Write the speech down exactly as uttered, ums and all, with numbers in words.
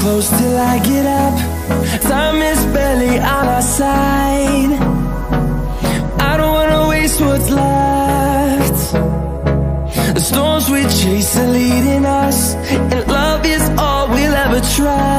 close till I get up. Time is barely on our side. I don't wanna waste what's left. The storms we chase are leading us, and love is all we'll ever try.